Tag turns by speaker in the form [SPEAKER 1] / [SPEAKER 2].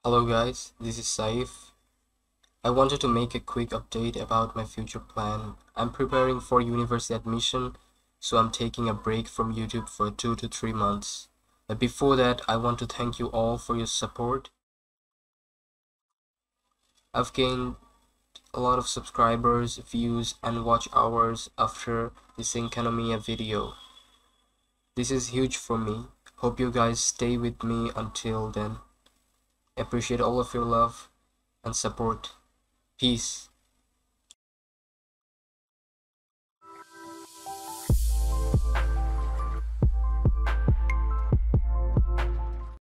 [SPEAKER 1] Hello guys, this is Saif. I wanted to make a quick update about my future plan. I'm preparing for university admission, so I'm taking a break from YouTube for 2 to 3 months. But before that, I want to thank you all for your support. I've gained a lot of subscribers, views, and watch hours after the Synconomia video. This is huge for me. Hope you guys stay with me until then. Appreciate all of your love and support. Peace.